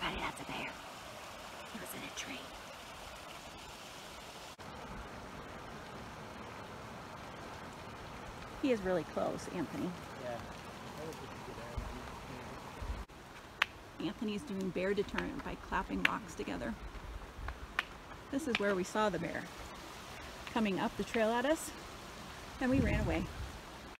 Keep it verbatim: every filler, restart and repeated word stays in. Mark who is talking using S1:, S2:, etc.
S1: Everybody, that's a bear. He was in a tree. He is really close, Anthony.
S2: Yeah.
S1: Anthony's doing bear deterrent by clapping rocks together. This is where we saw the bear coming up the trail at us, and we ran away.